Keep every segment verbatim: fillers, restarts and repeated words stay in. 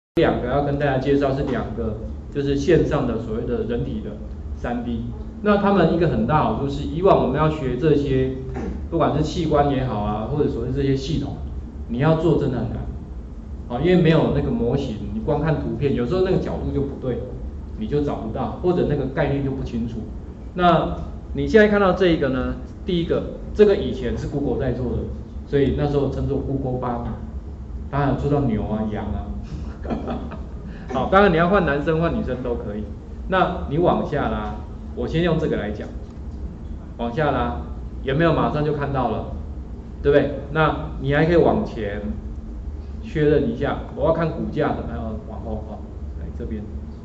两个要跟大家介绍是两个，就是线上的所谓的人体的 三 D。那他们一个很大好处是，以往我们要学这些，不管是器官也好啊，或者所谓这些系统，你要做真的很难，啊，因为没有那个模型，你光看图片，有时候那个角度就不对，你就找不到，或者那个概念就不清楚。那你现在看到这一个呢，第一个，这个以前是 Google 在做的，所以那时候称作 Google Body， 当然有做到牛啊、羊啊。好，当然你要换男生换女生都可以。那你往下拉，我先用这个来讲，往下拉，有没有马上就看到了，对不对？那你还可以往前确认一下，我要看骨架的，然后往后哦，来这边，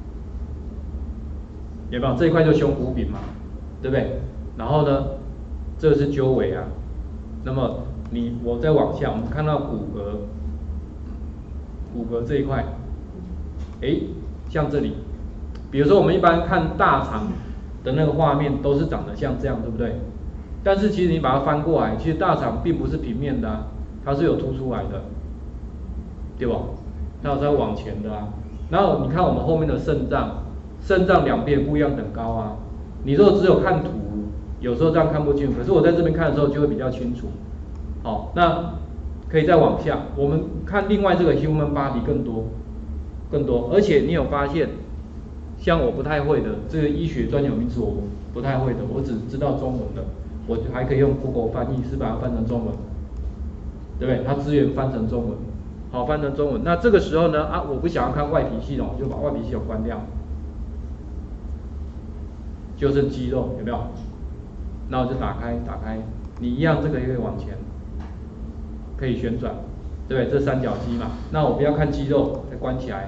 有没有这一块就胸骨柄嘛，对不对？然后呢，这是鸠尾啊，那么你我再往下，我们看到骨骼。骨骼这一块，哎，像这里，比如说我们一般看大肠的那个画面都是长得像这样，对不对？但是其实你把它翻过来，其实大肠并不是平面的啊，它是有凸出来的，对吧？它有在往前的啊。然后你看我们后面的肾脏，肾脏两边不一样等高啊。你如果只有看图，有时候这样看不清楚，可是我在这边看的时候就会比较清楚。好，那。可以再往下，我们看另外这个 human body 更多，更多，而且你有发现，像我不太会的这个医学专有名词我不太会的，我只知道中文的，我还可以用 Google 翻译是把它翻成中文，对不对？它资源翻成中文，好，翻成中文。那这个时候呢，啊，我不想要看外皮系统，就把外皮系统关掉，就剩肌肉，有没有？那我就打开，打开，你一样这个也可以往前。可以旋转，对不对？这三角肌嘛，那我不要看肌肉，再关起来，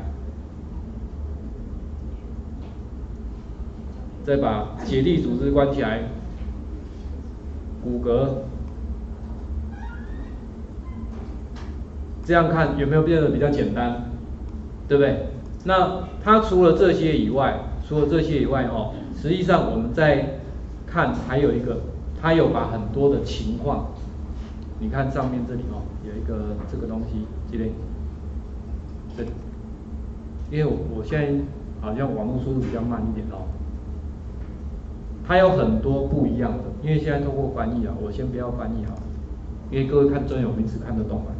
再把结缔组织关起来，骨骼，这样看有没有变得比较简单？对不对？那它除了这些以外，除了这些以外哦，实际上我们在看还有一个，它有把很多的情况。你看上面这里哦，有一个这个东西，这里，这里，因为我我现在好像网络速度比较慢一点哦，它有很多不一样的，因为现在透过翻译啊，我先不要翻译好了，因为各位看专有名词看得懂吗？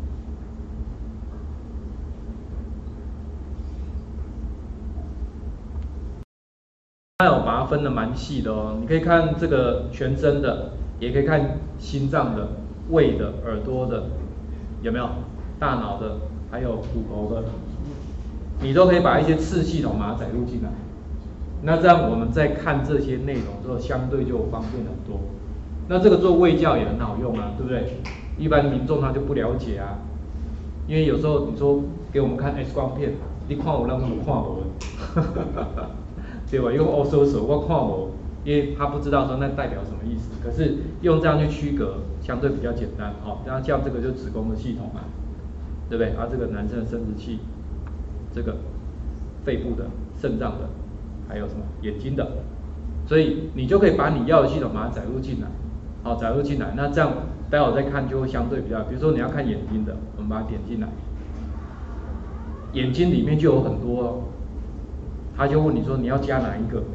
它有把它分得蛮细的哦，你可以看这个全身的，也可以看心脏的。胃的、耳朵的，有没有？大脑的，还有骨头的，你都可以把一些次系统把它载入进来。那这样我们在看这些内容之后，相对就方便很多。那这个做卫教也很好用啊，对不对？一般民众他就不了解啊，因为有时候你说给我们看 X 光片，你看我让他们看我，对吧？用欧搜手我看我。因为他不知道说那代表什么意思，可是用这样去区隔，相对比较简单，好、哦，然后像这个就子宫的系统嘛，对不对？啊，这个男生的生殖器，这个肺部的、肾脏的，还有什么眼睛的，所以你就可以把你要的系统把它载入进来，好、哦，载入进来，那这样待会再看就会相对比较，比如说你要看眼睛的，我们把它点进来，眼睛里面就有很多、哦，他就问你说你要加哪一个？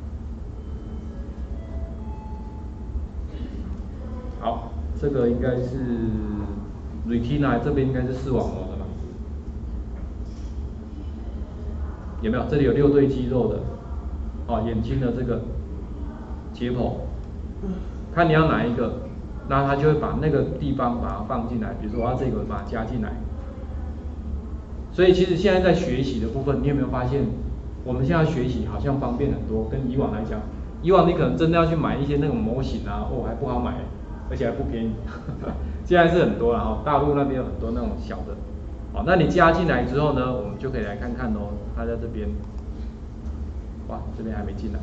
好，这个应该是 retina 这边应该是视网膜的嘛？有没有？这里有六对肌肉的，哦，眼睛的这个解剖，看你要哪一个，那他就会把那个地方把它放进来，比如说我要这个把它加进来。所以其实现在在学习的部分，你有没有发现，我们现在学习好像方便很多，跟以往来讲，以往你可能真的要去买一些那种模型啊，哦还不好买。而且还不便宜，现在是很多了哈，大陆那边有很多那种小的，好，那你加进来之后呢，我们就可以来看看哦，它在这边，哇，这边还没进来，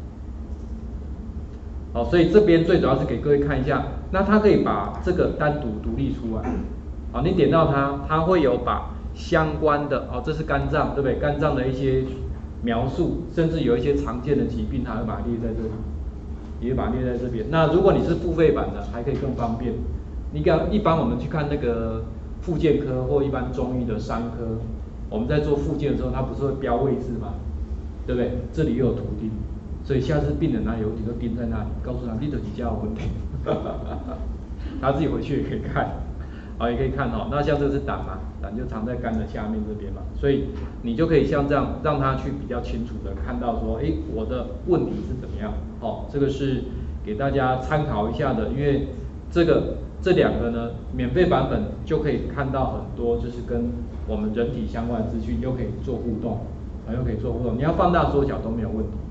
好，所以这边最主要是给各位看一下，那它可以把这个单独独立出来，好，你点到它，它会有把相关的，哦，这是肝脏，对不对？肝脏的一些描述，甚至有一些常见的疾病，它会把它列在这里。也把它列在这边。那如果你是付费版的，还可以更方便。你看，一般我们去看那个复健科或一般中医的伤科， 我们在做复健的时候，它不是会标位置吗？对不对？这里又有图钉，所以下次病人哪里有问题就钉在那里，告诉他你的几家有问题，他自己回去也可以看，好，也可以看哦。那像这是胆嘛，胆就藏在肝的下面这边嘛，所以你就可以像这样让他去比较清楚的看到说，哎，我的问题是怎么样，哦，这个是给大家参考一下的，因为这个这两个呢，免费版本就可以看到很多就是跟我们人体相关的资讯，又可以做互动，啊，又可以做互动，你要放大缩小都没有问题。